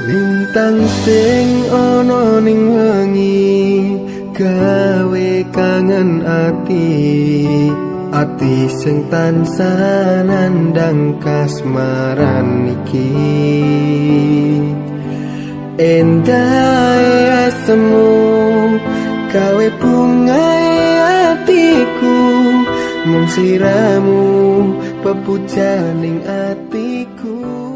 Lintang sing ana ning wengi gawe kangen ati sing tansah nandang kasmaran iki endah asemu gawe bungae atiku mung sliramu pepujaning atiku.